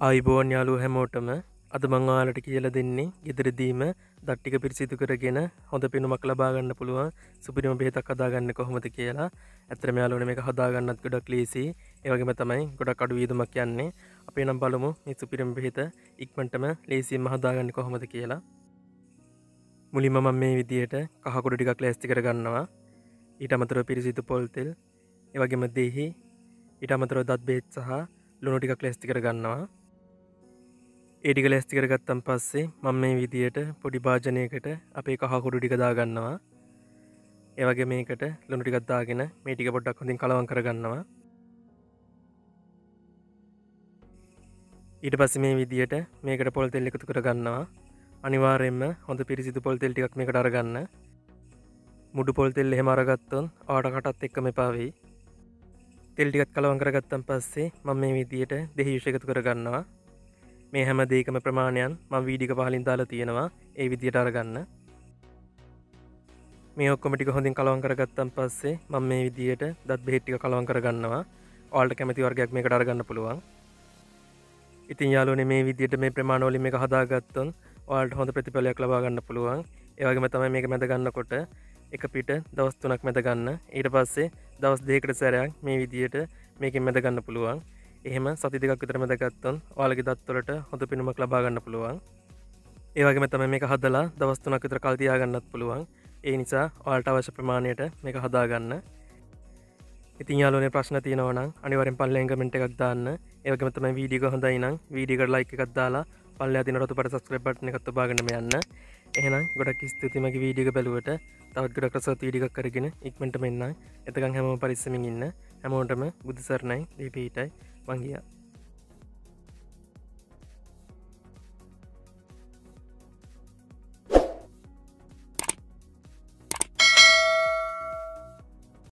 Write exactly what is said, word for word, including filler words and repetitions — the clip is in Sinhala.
ආයිබෝන් යාළුවෝ හැමෝටම අද මම ඔයාලට කියලා දෙන්නේ ගෙදරදීම දත් ටික පිරිසිදු කරගෙන හොඳ පෙනුමක් ලබා ගන්න පුළුවන් සුපිරිම බෙහෙතක් හදාගන්න කොහොමද කියලා. ඇත්තටම යාළුවනේ මේක හදාගන්නත් ගොඩක් ලේසියි. ඒ වගේම තමයි ගොඩක් අඩු වියදමක් යන්නේ. අපි නම් බලමු මේ සුපිරිම බෙහෙත ඉක්මනටම ලේසියෙන්ම හදාගන්න කොහොමද කියලා. මුලින්ම මම මේ විදිහට කහ කුඩු ටිකක් ලෑස්ති කරගන්නවා. ඊට අමතරව පිරිසිදු පොල් තෙල්, ඒ වගේම දෙහි, ඊට අමතරව දත් බෙහෙත් සහ ලුණු ටිකක් ලෑස්ති කරගන්නවා. ඒ ටික ලෑස්ති කරගත්තන් පස්සේ මම මේ විදියට පොඩි භාජනයකට අපේ කහ කුඩු ටික දාගන්නවා. ඒ වගේ මේකට ලුණු ටිකක් දාගෙන මේ ටික පොඩ්ඩක් හොඳින් කලවම් කරගන්නවා. ඊට පස්සේ මේ විදියට මේකට පොල් තෙල් එකතු කරගන්නවා. අනිවාර්යයෙන්ම හොඳ පිරිසිදු පොල් තෙල් ටිකක් මේකට අරගන්න. මුඩු පොල් තෙල් එහෙම අරගත්තොත් ආවට කටත් එක්කම එපා වෙයි. තෙල් ටිකක් කලවම් කරගත්තන් පස්සේ මම මේ විදියට දෙහි විෂ එකතු කරගන්නවා. මේ හැම දෙයකම ප්‍රමාණයන් මම වීඩියෝ එක පහලින් දාලා තියෙනවා. ඒ විදියට අරගන්න. මේ ඔක්කොම ටික හොඳින් කලවම් කරගත්තන් පස්සේ මම මේ විදියට දත් බෙහෙත් ටික කලවම් කරගන්නවා. ඔයාලට කැමති වර්ගයක් මේකට අරගන්න පුළුවන්. ඉතින් යාළුවනේ මේ විදියට මේ ප්‍රමාණ වලින් මේක හදාගත්තොත් ඔයාලට හොඳ ප්‍රතිඵලයක් ලබා ගන්න පුළුවන්. ඒ වගේම තමයි මේක මැද ගන්නකොට එක පිට දවස් තුනක් මැද ගන්න. ඊට පස්සේ දවස් දෙකකට සැරයක් මේ විදියට මේකෙන් මැද ගන්න පුළුවන්. එහෙම සති දෙකක් විතර මැද ගත්තොත් ඔයාලගේ දත් වලට හොඳ පෙනුමක් ලබා ගන්න පුළුවන්. ඒ වගේම තමයි මේක හදලා දවස් තුනක් විතර කල් තියා ගන්නත් පුළුවන්. ඒ නිසා ඔයාලට අවශ්‍ය ප්‍රමාණයට මේක හදා ගන්න. ඉතින් යාළුවනේ ප්‍රශ්න තියෙනවා නම් අනිවාර්යෙන් පල්ලෙන් කමෙන්ට් එකක් දාන්න. ඒ වගේම තමයි වීඩියෝ එක හොඳයි නම් වීඩියෝ එකට ලයික් එකක් දාලා පල්ලෙහා තියෙන රතු පාට සබ්ස්ක්‍රයිබ් බටන් එකත් ඔබාගෙනම යන්න. එහෙනම් ගොඩක් ස්තුතියි මගේ වීඩියෝ එක බැලුවට. තවත් ගොඩක් රසවත් වීඩියෝ එකක් කරගෙන ඉක්මනටම එන්න. එතකන් හැමෝම පරිස්සමින් ඉන්න. හැමෝටම බුදු සරණයි. දීපීටයි මං ගියා.